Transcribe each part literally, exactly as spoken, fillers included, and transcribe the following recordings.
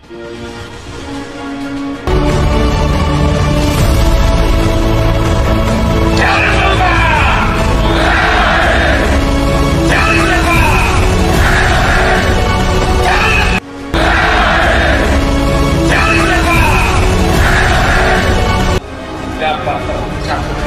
dapat tercapai.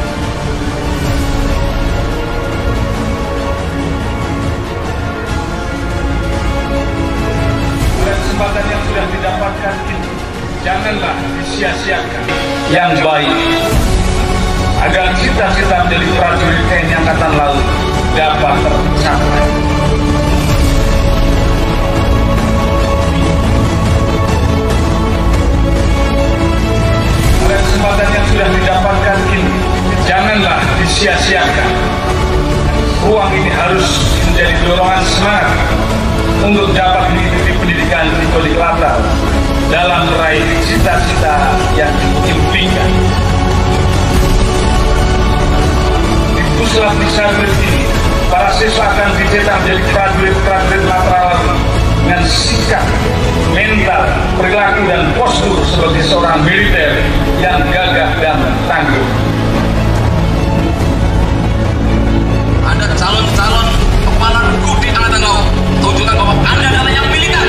Kesempatan yang sudah didapatkan ini janganlah disia-siakan. Yang baik agar cita-cita menjadi prajurit T N I Angkatan Laut dapat tercapai. Kesempatan yang sudah didapatkan ini janganlah disia-siakan. Ruang ini harus menjadi dorongan semangat untuk dapat mengikuti pendidikan di Polikelatar dalam meraih cita-cita yang diimpikan. Di Puslap Disabrit ini, para siswa akan dicetak menjadi prajurit-prajurit lateral dengan sikap, mental, perilaku, dan postur sebagai seorang militer yang gagah dan tangguh. Ada calon-calon kepala regu di Angkatan Laut. Tunjukkan bahwa Anda adalah yang militer.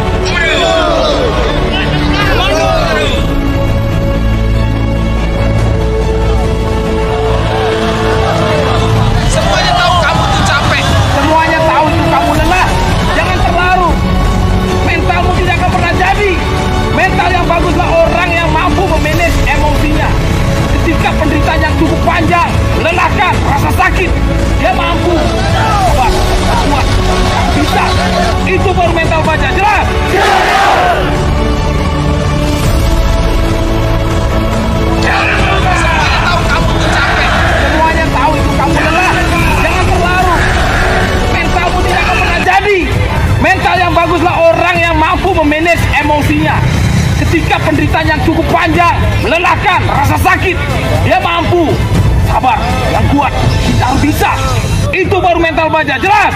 Semuanya tahu kamu tuh capek. Semuanya tahu itu kamu lelah. Jangan terlarut. Mentalmu tidak akan pernah jadi. Mental yang baguslah orang yang mampu memanage emosinya. Ketika penderitaan yang cukup panjang, melelahkan, rasa sakit, dia mampu. Kuat, kuat, bisa. Itu baru mental baja. Jelas? Semuanya tahu kamu tuh capek. Semuanya tahu itu kamu lelah. Jangan terlarut. Mentalmu tidak akan pernah jadi. Mental yang baguslah orang yang mampu memanage emosinya. Ketika penderitaan yang cukup panjang, melelahkan, rasa sakit, dia mampu. Sabar, yang kuat, yang bisa. Itu baru mental baja. Jelas?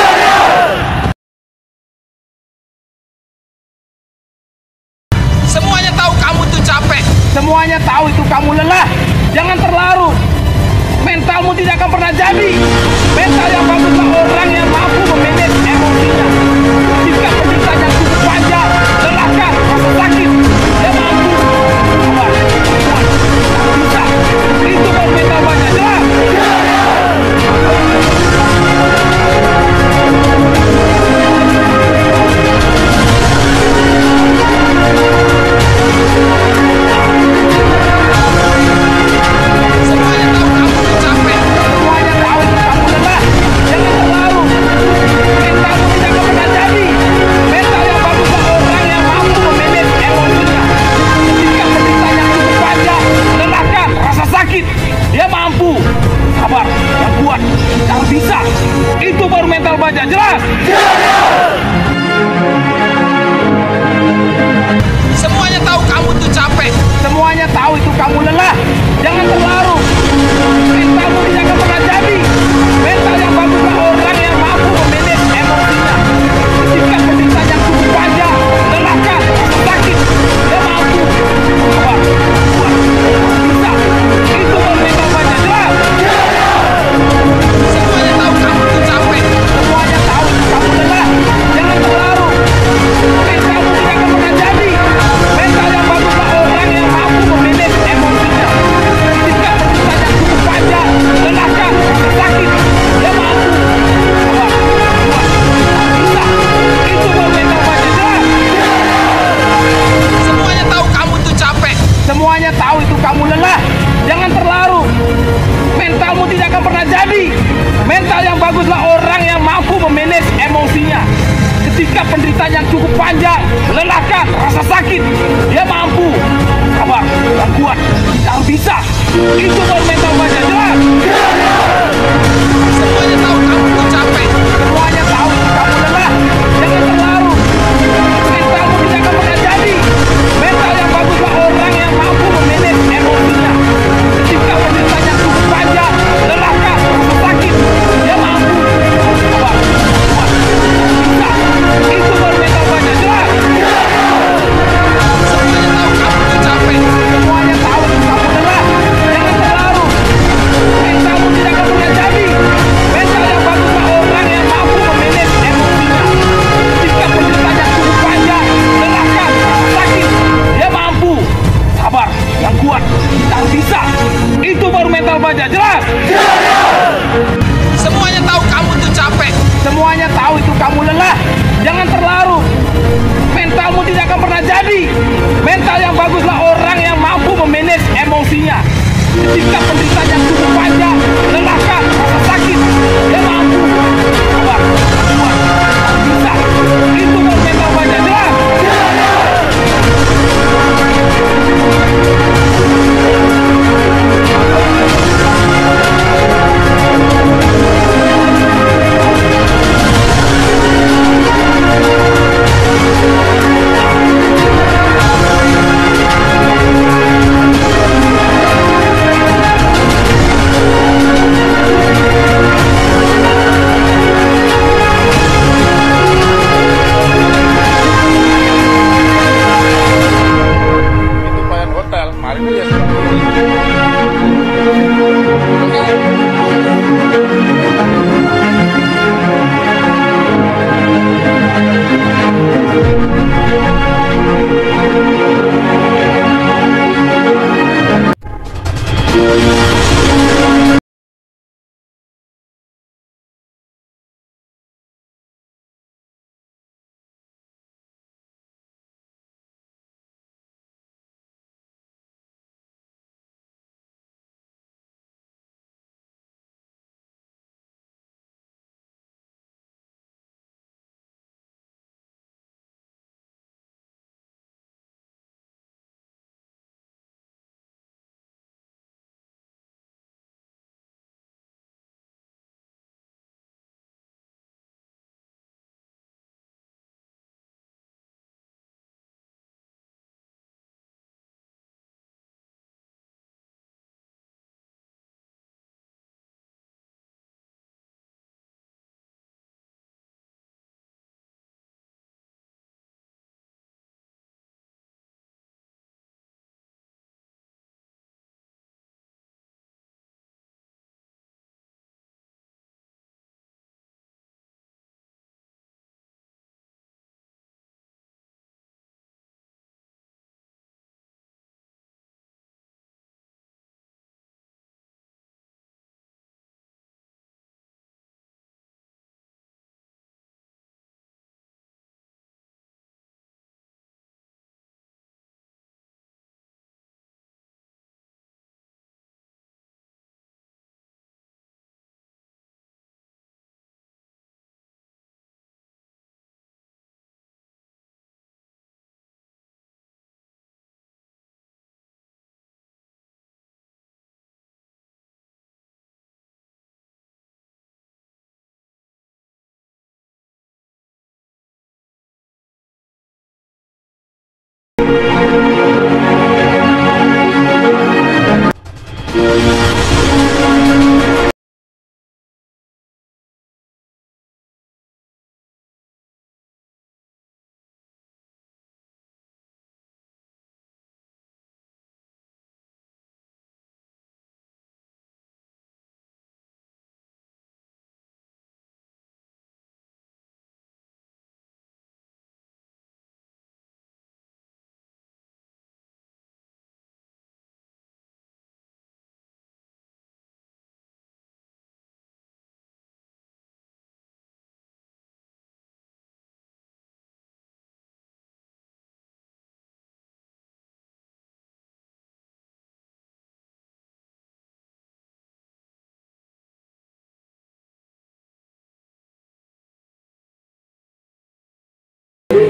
Semuanya tahu kamu tuh capek. Semuanya tahu itu kamu lelah. Jangan terlarut. Mentalmu tidak akan pernah jadi. Mental yang baguslah orang yang mampu memanage emosinya. Ketika penderitaan yang cukup panjang, melelahkan, rasa sakit, dia mampu. Sabar, kuat, yang bisa. Itu baru mental baja. Jelas? Semuanya tahu kamu tuh capek. Semuanya tahu itu kamu lelah. Jangan terlarut. Mentalmu tidak akan pernah jadi. Mental yang baguslah orang yang mampu memanage emosinya. Ketika penderitaan yang cukup panjang, melelahkan, rasa sakit, dia mampu. Sabar, yang kuat, yang bisa. Itu baru mental baja. Jelas? Semuanya tahu kamu tuh capek. Semuanya tahu itu kamu lelah. Jangan terlarut. Mentalmu tidak akan pernah jadi. Mental yang baguslah orang yang mampu memanage emosinya. Ketika penderitaan yang cukup panjang, melelahkan, rasa sakit, dia mampu. Sabar, kuat, bisa. Itu baru mental baja. Jelas? Semuanya tahu kamu tuh capek. Semuanya tahu itu kamu lelah. Jangan terlarut. Mentalmu tidak akan pernah jadi. Mental yang baguslah orang yang mampu memanage emosinya. Ketika penderitaan yang cukup panjang, melelahkan, rasa sakit, dia mampu. Sabar, kuat, bisa. Itu baru mental baja. Jelas? Semuanya tahu kamu tuh capek. Semuanya tahu itu kamu lelah. Jangan terlarut. Mentalmu tidak akan pernah jadi. Mental yang baguslah orang yang mampu memanage emosinya. Ketika penderitaan yang cukup panjang, melelahkan, rasa sakit, dia mampu. Sabar, yang kuat, yang bisa. Itu baru mental baja. Jelas? Semuanya tahu kamu tuh capek. Semuanya tahu itu kamu lelah. Jangan terlarut. Mentalmu tidak akan pernah jadi. Mental yang baguslah orang yang mampu memanage emosinya. Ketika penderitaan yang cukup panjang, melelahkan, rasa sakit, dia mampu. Sabar, kuat, bisa. Itu baru mental baja. Jelas?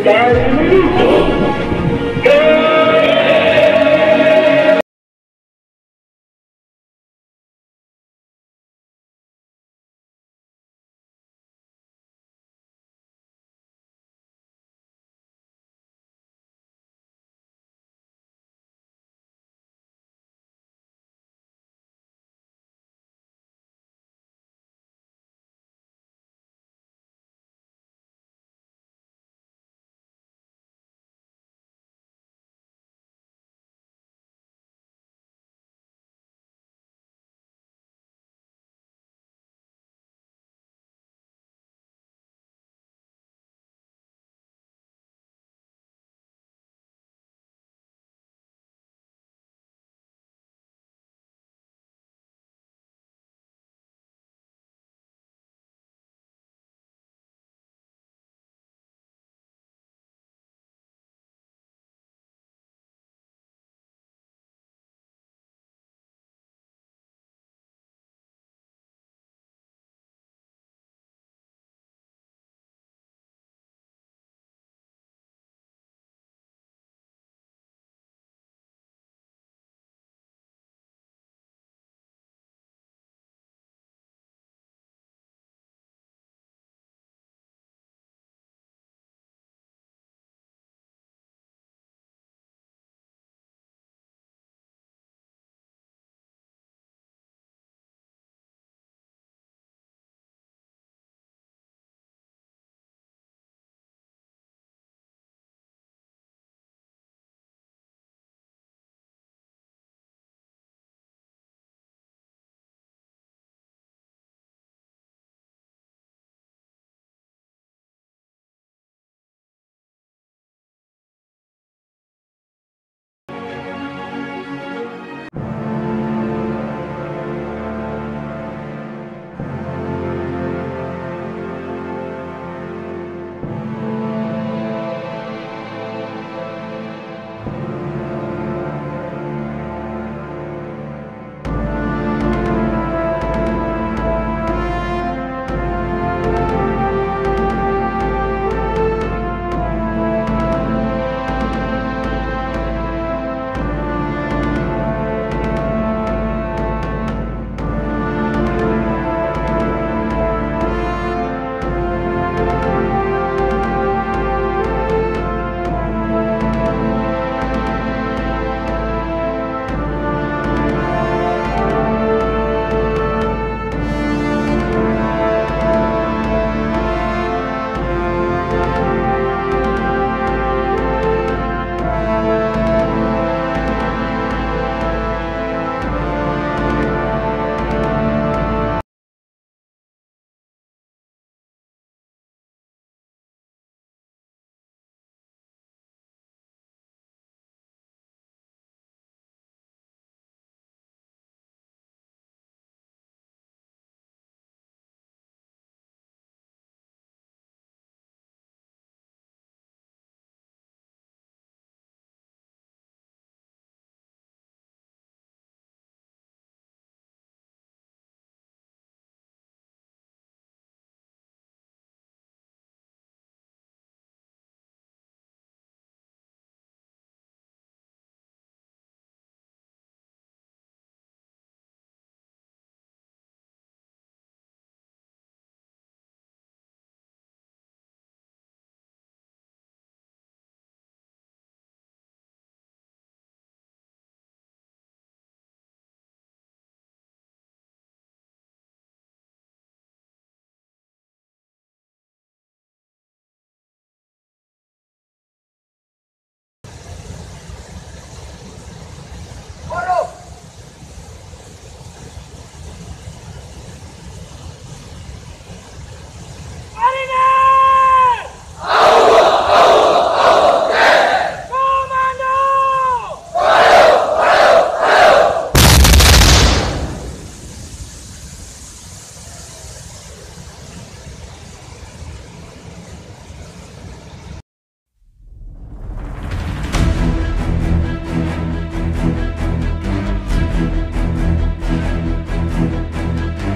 dari